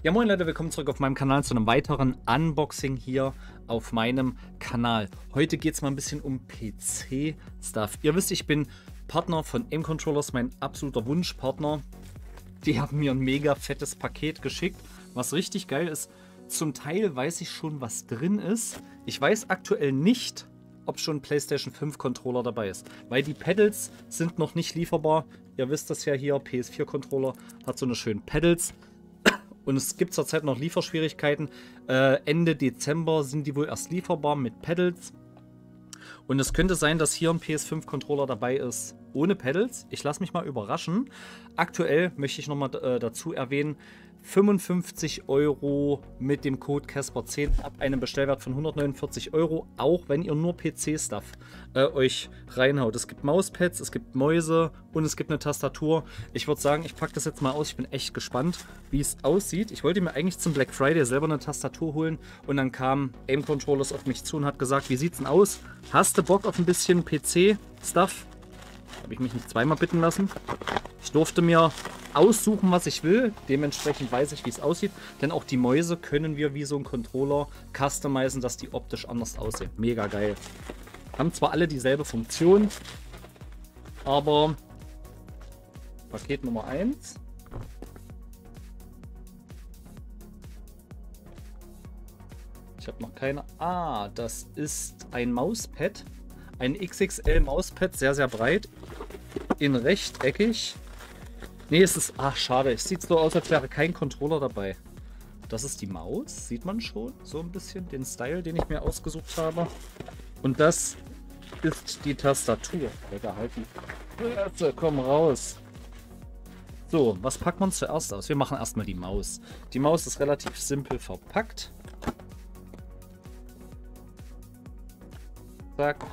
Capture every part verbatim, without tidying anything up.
Ja, moin Leute, willkommen zurück auf meinem Kanal zu einem weiteren Unboxing hier auf meinem Kanal. Heute geht es mal ein bisschen um P C-Stuff. Ihr wisst, ich bin Partner von Aim Controllers, mein absoluter Wunschpartner. Die haben mir ein mega fettes Paket geschickt, was richtig geil ist. Zum Teil weiß ich schon, was drin ist. Ich weiß aktuell nicht, ob schon ein PlayStation fünf Controller dabei ist, weil die Pedals sind noch nicht lieferbar. Ihr wisst das ja hier, P S vier Controller hat so eine schönen Pedals. Und es gibt zurzeit noch Lieferschwierigkeiten. Äh, Ende Dezember sind die wohl erst lieferbar mit Pedals. Und es könnte sein, dass hier ein P S fünf Controller dabei ist ohne Pedals. Ich lasse mich mal überraschen. Aktuell möchte ich nochmal äh, dazu erwähnen, fünfundfünfzig Euro mit dem Code Casper zehn ab einem Bestellwert von hundertneunundvierzig Euro, auch wenn ihr nur P C-Stuff äh, euch reinhaut. Es gibt Mauspads, es gibt Mäuse und es gibt eine Tastatur. Ich würde sagen, ich packe das jetzt mal aus. Ich bin echt gespannt, wie es aussieht. Ich wollte mir eigentlich zum Black Friday selber eine Tastatur holen und dann kam Aim Controllers auf mich zu und hat gesagt, wie sieht's denn aus? Hast du Bock auf ein bisschen P C-Stuff? Habe ich mich nicht zweimal bitten lassen. Ich durfte mir aussuchen, was ich will. Dementsprechend weiß ich, wie es aussieht. Denn auch die Mäuse können wir wie so ein Controller customizen, dass die optisch anders aussehen. Mega geil. Haben zwar alle dieselbe Funktion, aber Paket Nummer eins. Ich habe noch keine... Ah, das ist ein Mauspad. Ein X X L Mauspad, sehr, sehr breit. In rechteckig. Nee, es ist... Ach, schade. Es sieht so aus, als wäre kein Controller dabei. Das ist die Maus. Sieht man schon so ein bisschen den Style, den ich mir ausgesucht habe. Und das ist die Tastatur. Lecker, halt die Fresse, komm raus. So, was packen wir uns zuerst aus? Wir machen erstmal die Maus. Die Maus ist relativ simpel verpackt. Zack.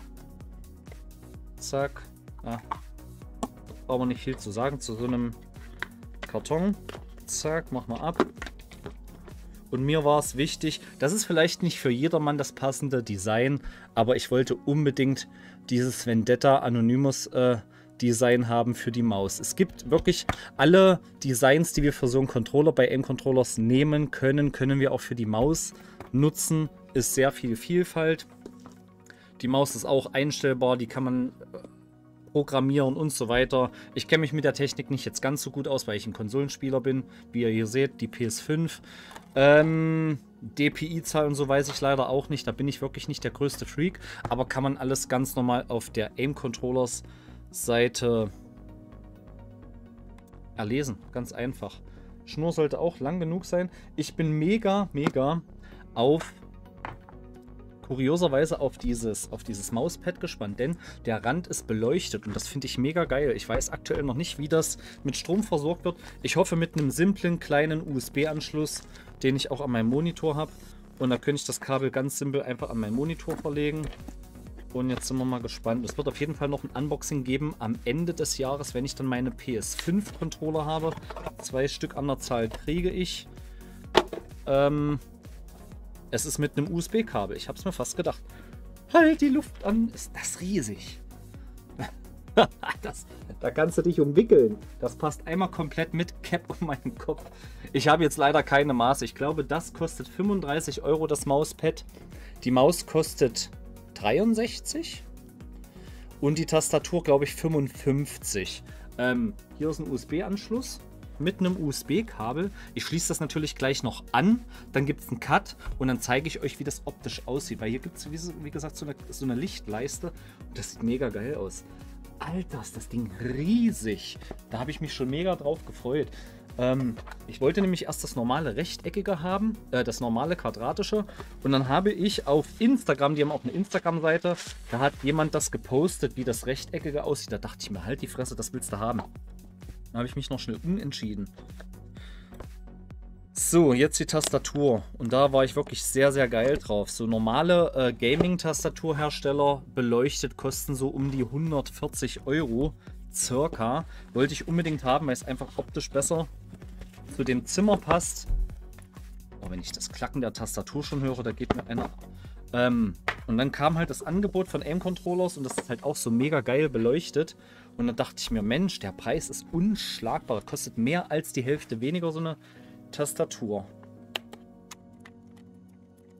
Zack. Ah. Brauchen wir nicht viel zu sagen zu so einem Karton. Zack, machen wir ab. Und mir war es wichtig, das ist vielleicht nicht für jedermann das passende Design, aber ich wollte unbedingt dieses Vendetta Anonymous äh, Design haben für die Maus. Es gibt wirklich alle Designs, die wir für so einen Controller bei Aim Controllers nehmen können, können wir auch für die Maus nutzen. Ist sehr viel Vielfalt. Die Maus ist auch einstellbar, die kann man programmieren und so weiter. Ich kenne mich mit der Technik nicht jetzt ganz so gut aus, weil ich ein Konsolenspieler bin. Wie ihr hier seht, die P S fünf. Ähm, D P I-Zahl und so weiß ich leider auch nicht. Da bin ich wirklich nicht der größte Freak. Aber kann man alles ganz normal auf der Aim Controllers Seite erlesen. Ganz einfach. Schnur sollte auch lang genug sein. Ich bin mega, mega auf... kurioserweise auf dieses, auf dieses Mauspad gespannt, denn der Rand ist beleuchtet und das finde ich mega geil. Ich weiß aktuell noch nicht, wie das mit Strom versorgt wird. Ich hoffe mit einem simplen kleinen U S B-Anschluss, den ich auch an meinem Monitor habe. Und da könnte ich das Kabel ganz simpel einfach an meinen Monitor verlegen. Und jetzt sind wir mal gespannt. Es wird auf jeden Fall noch ein Unboxing geben am Ende des Jahres, wenn ich dann meine P S fünf Controller habe. Zwei Stück an der Zahl kriege ich. Ähm... Es ist mit einem U S B-Kabel. Ich habe es mir fast gedacht. Halt die Luft an. Ist das riesig. das, da kannst du dich umwickeln. Das passt einmal komplett mit Cap um meinen Kopf. Ich habe jetzt leider keine Maße. Ich glaube, das kostet fünfunddreißig Euro, das Mauspad. Die Maus kostet dreiundsechzig. Und die Tastatur, glaube ich, fünfundfünfzig. Ähm, hier ist ein U S B-Anschluss. Mit einem U S B-Kabel. Ich schließe das natürlich gleich noch an. Dann gibt es einen Cut und dann zeige ich euch, wie das optisch aussieht. Weil hier gibt es, wie, wie gesagt, so eine, so eine Lichtleiste. Und das sieht mega geil aus. Alter, ist das Ding riesig. Da habe ich mich schon mega drauf gefreut. Ähm, ich wollte nämlich erst das normale Rechteckige haben, äh, das normale Quadratische. Und dann habe ich auf Instagram, die haben auch eine Instagram-Seite, da hat jemand das gepostet, wie das Rechteckige aussieht. Da dachte ich mir, halt die Fresse, das willst du haben. Dann habe ich mich noch schnell umentschieden. So, jetzt die Tastatur. Und da war ich wirklich sehr, sehr geil drauf. So normale äh, Gaming-Tastaturhersteller beleuchtet kosten so um die hundertvierzig Euro circa. Wollte ich unbedingt haben, weil es einfach optisch besser zu dem Zimmer passt. Oh, wenn ich das Klacken der Tastatur schon höre, da geht mir einer... Ähm, und dann kam halt das Angebot von Aim Controllers und das ist halt auch so mega geil beleuchtet. Und dann dachte ich mir, Mensch, der Preis ist unschlagbar. Kostet mehr als die Hälfte weniger so eine Tastatur.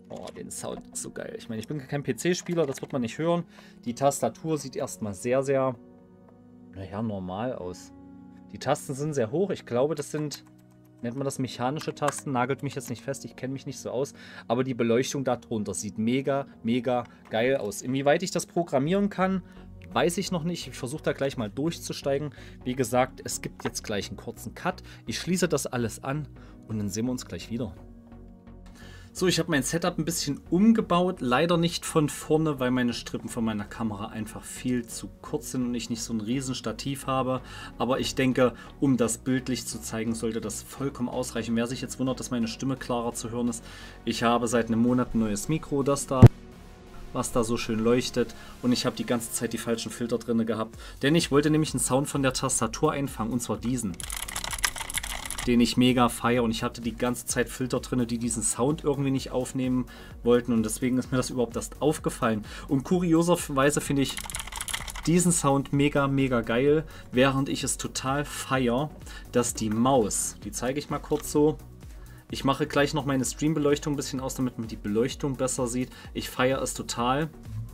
Oh, den Sound ist so geil. Ich meine, ich bin kein P C-Spieler, das wird man nicht hören. Die Tastatur sieht erstmal sehr, sehr, naja, normal aus. Die Tasten sind sehr hoch. Ich glaube, das sind, nennt man das mechanische Tasten, nagelt mich jetzt nicht fest, ich kenne mich nicht so aus. Aber die Beleuchtung darunter sieht mega, mega geil aus. Inwieweit ich das programmieren kann, weiß ich noch nicht. Ich versuche da gleich mal durchzusteigen. Wie gesagt, es gibt jetzt gleich einen kurzen Cut. Ich schließe das alles an und dann sehen wir uns gleich wieder. So, ich habe mein Setup ein bisschen umgebaut, leider nicht von vorne, weil meine Strippen von meiner Kamera einfach viel zu kurz sind und ich nicht so ein riesen Stativ habe. Aber ich denke, um das bildlich zu zeigen, sollte das vollkommen ausreichen. Wer sich jetzt wundert, dass meine Stimme klarer zu hören ist, ich habe seit einem Monat ein neues Mikro, das da, was da so schön leuchtet, und ich habe die ganze Zeit die falschen Filter drin gehabt, denn ich wollte nämlich einen Sound von der Tastatur einfangen, und zwar diesen, den ich mega feiere, und ich hatte die ganze Zeit Filter drin, die diesen Sound irgendwie nicht aufnehmen wollten, und deswegen ist mir das überhaupt erst aufgefallen. Und kurioserweise finde ich diesen Sound mega, mega geil, während ich es total feiere, dass die Maus, die zeige ich mal kurz so, ich mache gleich noch meine Streambeleuchtung ein bisschen aus, damit man die Beleuchtung besser sieht. Ich feiere es total,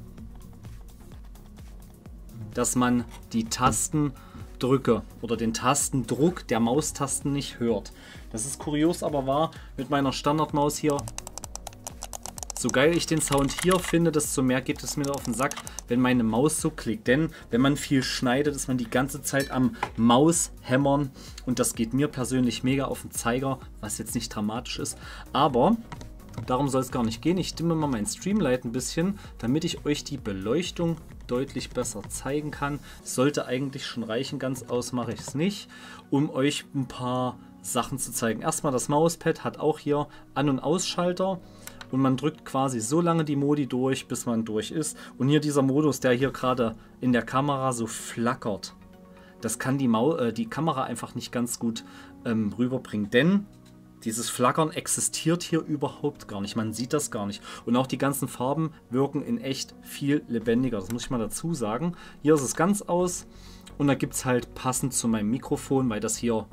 dass man die Tasten drücke oder den Tastendruck der Maustasten nicht hört. Das ist kurios, aber wahr. Mit meiner Standardmaus hier, so geil ich den Sound hier finde, desto mehr geht es mir auf den Sack, wenn meine Maus so klickt. Denn wenn man viel schneidet, ist man die ganze Zeit am Maushämmern, und das geht mir persönlich mega auf den Zeiger, was jetzt nicht dramatisch ist. Aber darum soll es gar nicht gehen. Ich dimme mal mein Streamlight ein bisschen, damit ich euch die Beleuchtung deutlich besser zeigen kann. Sollte eigentlich schon reichen, ganz aus mache ich es nicht, um euch ein paar Sachen zu zeigen. Erstmal, das Mauspad hat auch hier An- und Ausschalter, und man drückt quasi so lange die Modi durch, bis man durch ist. Und hier dieser Modus, der hier gerade in der Kamera so flackert, das kann die, Mau äh, die Kamera einfach nicht ganz gut ähm, rüberbringen, denn dieses Flackern existiert hier überhaupt gar nicht. Man sieht das gar nicht. Und auch die ganzen Farben wirken in echt viel lebendiger. Das muss ich mal dazu sagen. Hier ist es ganz aus. Und da gibt es halt passend zu meinem Mikrofon, weil das hier,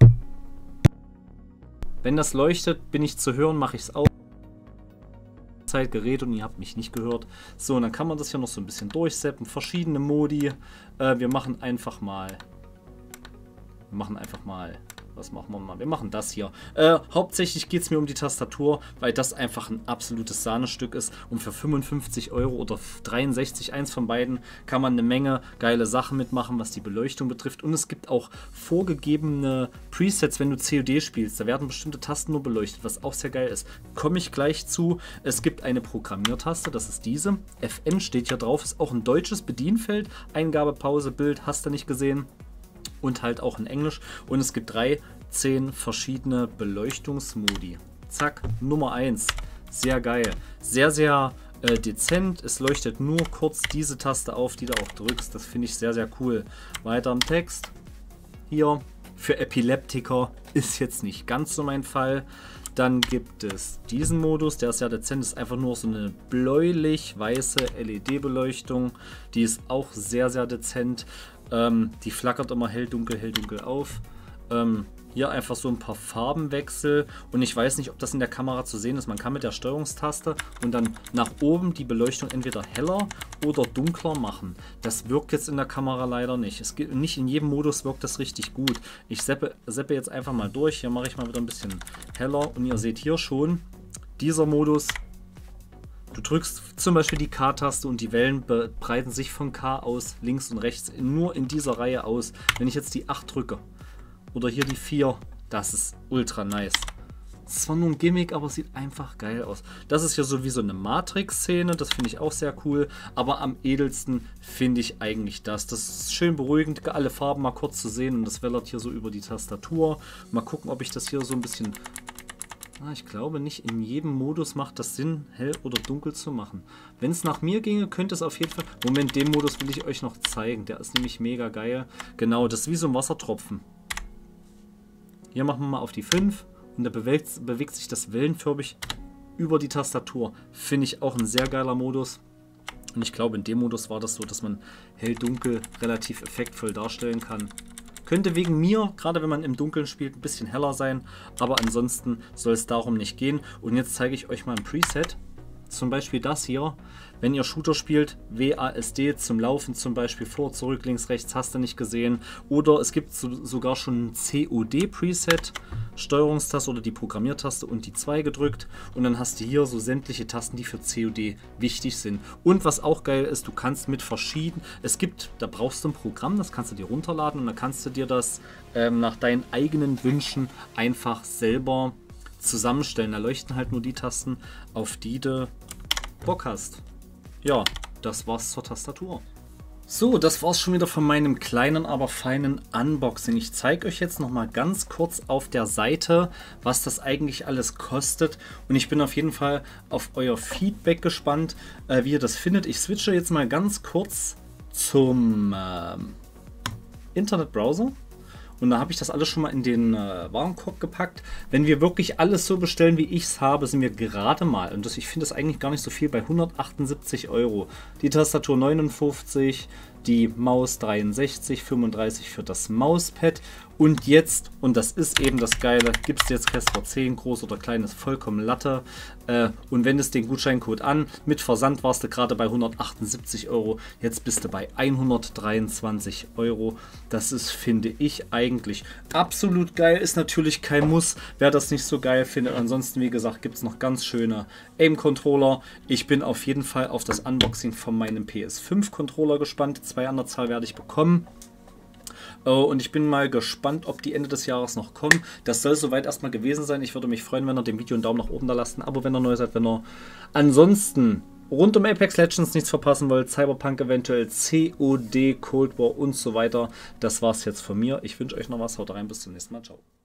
wenn das leuchtet, bin ich zu hören, mache ich es auch. Gerät und ihr habt mich nicht gehört. So, und dann kann man das hier noch so ein bisschen durchseppen. Verschiedene Modi. Äh, wir machen einfach mal. Wir machen einfach mal. Was machen wir mal? Wir machen das hier. Äh, hauptsächlich geht es mir um die Tastatur, weil das einfach ein absolutes Sahnestück ist. Und für fünfundfünfzig Euro oder dreiundsechzig, eins von beiden, kann man eine Menge geile Sachen mitmachen, was die Beleuchtung betrifft. Und es gibt auch vorgegebene Presets, wenn du C O D spielst. Da werden bestimmte Tasten nur beleuchtet, was auch sehr geil ist. Komme ich gleich zu. Es gibt eine Programmiertaste, das ist diese. F N steht hier drauf, ist auch ein deutsches Bedienfeld. Eingabe, Pause, Bild, hast du nicht gesehen. Und halt auch in Englisch. Und es gibt drei, zehn verschiedene Beleuchtungsmodi. Zack, Nummer eins. Sehr geil. Sehr, sehr äh, dezent. Es leuchtet nur kurz diese Taste auf, die du auch drückst. Das finde ich sehr, sehr cool. Weiter im Text. Hier, für Epileptiker ist jetzt nicht ganz so mein Fall. Dann gibt es diesen Modus, der ist sehr dezent, ist einfach nur so eine bläulich-weiße L E D-Beleuchtung. Die ist auch sehr, sehr dezent. Ähm, die flackert immer hell, dunkel, hell, dunkel auf. Ähm, hier einfach so ein paar Farbenwechsel, und ich weiß nicht, ob das in der Kamera zu sehen ist. Man kann mit der Steuerungstaste und dann nach oben die Beleuchtung entweder heller oder dunkler machen. Das wirkt jetzt in der Kamera leider nicht. Es geht, nicht in jedem Modus wirkt das richtig gut. Ich seppe, seppe jetzt einfach mal durch. Hier mache ich mal wieder ein bisschen heller, und ihr seht hier schon, dieser Modus. Du drückst zum Beispiel die K-Taste und die Wellen breiten sich von K aus, links und rechts, nur in dieser Reihe aus. Wenn ich jetzt die acht drücke oder hier die vier, das ist ultra nice. Das ist zwar nur ein Gimmick, aber es sieht einfach geil aus. Das ist ja so wie so eine Matrix-Szene, das finde ich auch sehr cool. Aber am edelsten finde ich eigentlich das. Das ist schön beruhigend, alle Farben mal kurz zu sehen, und das wellert hier so über die Tastatur. Mal gucken, ob ich das hier so ein bisschen... Ich glaube nicht, in jedem Modus macht das Sinn, hell oder dunkel zu machen. Wenn es nach mir ginge, könnte es auf jeden Fall... Moment, den Modus will ich euch noch zeigen. Der ist nämlich mega geil. Genau, das ist wie so ein Wassertropfen. Hier machen wir mal auf die fünf, und da bewegt, bewegt sich das wellenförmig über die Tastatur. Finde ich auch ein sehr geiler Modus. Und ich glaube, in dem Modus war das so, dass man hell-dunkel relativ effektvoll darstellen kann. Könnte wegen mir, gerade wenn man im Dunkeln spielt, ein bisschen heller sein, aber ansonsten soll es darum nicht gehen. Und jetzt zeige ich euch mal ein Preset. zum Beispiel das hier, wenn ihr Shooter spielt, W A S D zum Laufen zum Beispiel, vor, zurück, links, rechts, hast du nicht gesehen. Oder es gibt so, sogar schon ein C O D-Preset, Steuerungstaste oder die Programmiertaste und die zwei gedrückt. Und dann hast du hier so sämtliche Tasten, die für C O D wichtig sind. Und was auch geil ist, du kannst mit verschiedenen, es gibt, da brauchst du ein Programm, das kannst du dir runterladen und dann kannst du dir das ähm, nach deinen eigenen Wünschen einfach selber zusammenstellen. Da leuchten halt nur die Tasten, auf die du Bock hast. Ja, das war's zur Tastatur. So, das war's schon wieder von meinem kleinen, aber feinen Unboxing. Ich zeige euch jetzt noch mal ganz kurz auf der Seite, was das eigentlich alles kostet. Und ich bin auf jeden Fall auf euer Feedback gespannt, äh, wie ihr das findet. Ich switche jetzt mal ganz kurz zum äh, Internetbrowser. Und da habe ich das alles schon mal in den äh, Warenkorb gepackt. Wenn wir wirklich alles so bestellen, wie ich es habe, sind wir gerade mal, und das, ich finde das eigentlich gar nicht so viel, bei hundertachtundsiebzig Euro. Die Tastatur neunundfünfzig, die Maus dreiundsechzig, fünfunddreißig für das Mauspad. Und jetzt, und das ist eben das Geile, gibt es jetzt Casper zehn, groß oder klein, ist vollkommen Latte. Äh, und wendest den Gutscheincode an, mit Versand warst du gerade bei hundertachtundsiebzig Euro, jetzt bist du bei hundertdreiundzwanzig Euro. Das ist, finde ich, eigentlich absolut geil. Ist natürlich kein Muss, wer das nicht so geil findet. Ansonsten, wie gesagt, gibt es noch ganz schöne Aim-Controller. Ich bin auf jeden Fall auf das Unboxing von meinem P S fünf Controller gespannt. Zwei an der Zahl werde ich bekommen. Und ich bin mal gespannt, ob die Ende des Jahres noch kommen. Das soll soweit erstmal gewesen sein. Ich würde mich freuen, wenn ihr dem Video einen Daumen nach oben da lasst, ein Abo, wenn ihr neu seid, wenn ihr ansonsten rund um Apex Legends nichts verpassen wollt, Cyberpunk eventuell, C O D, Cold War und so weiter. Das war's jetzt von mir. Ich wünsche euch noch was. Haut rein, bis zum nächsten Mal. Ciao.